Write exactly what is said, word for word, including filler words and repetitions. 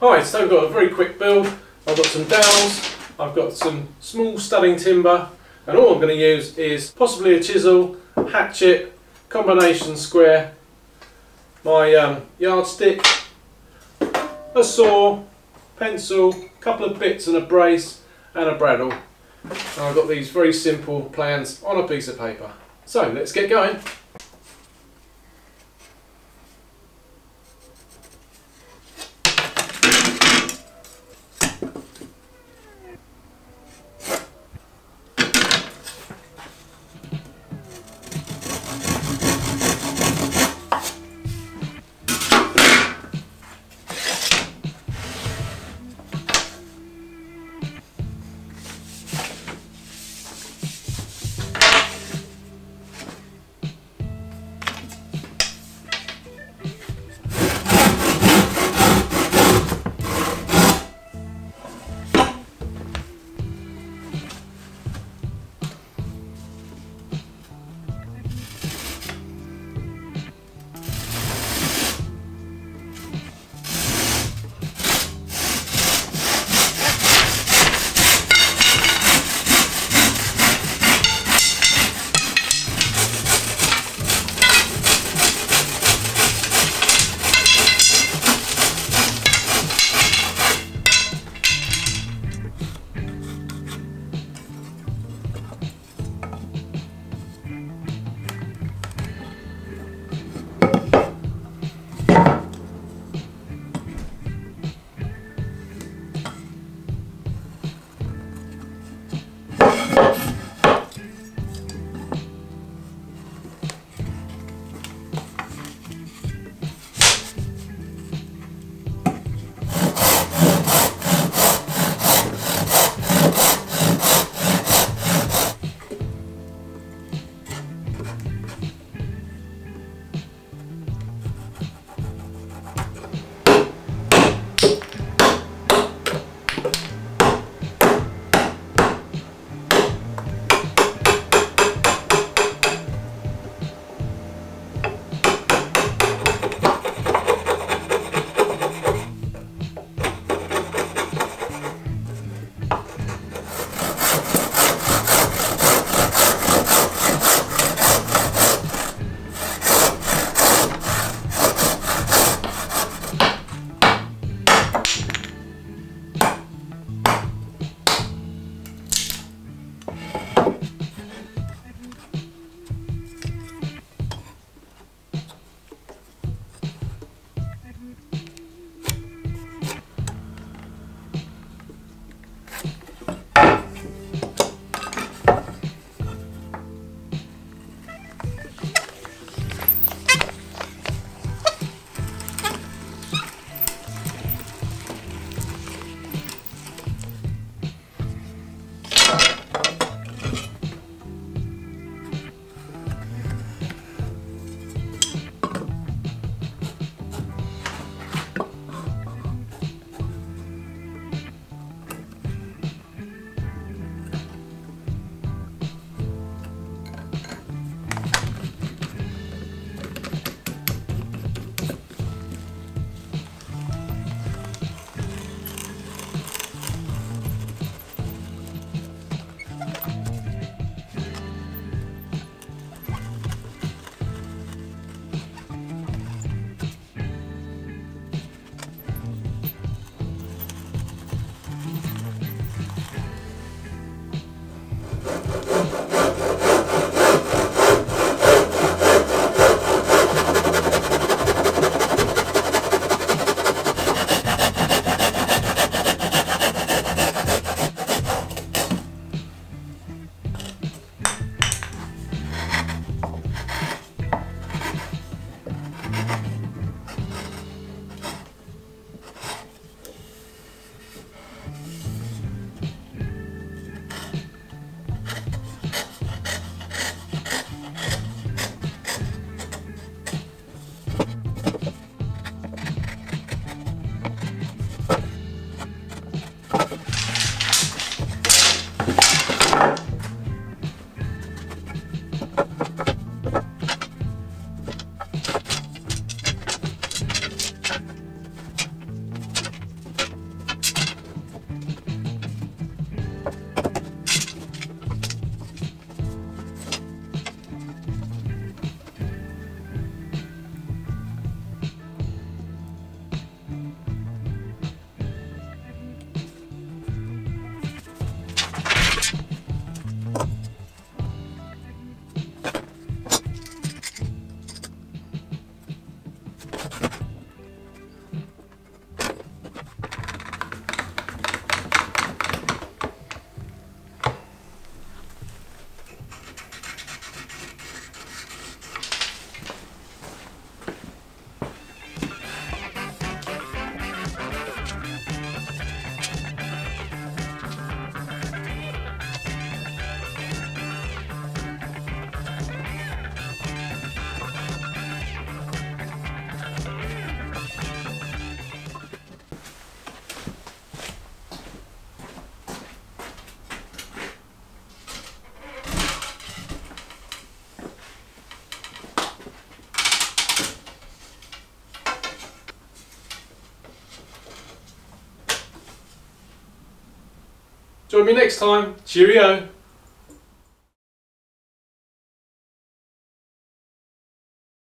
Hi, so I've got a very quick build. I've got some dowels, I've got some small studding timber, and all I'm going to use is possibly a chisel, hatchet, combination square, my um, yardstick, a saw, pencil, a couple of bits and a brace, and a bradawl. And I've got these very simple plans on a piece of paper. So let's get going. Join me next time. Cheerio!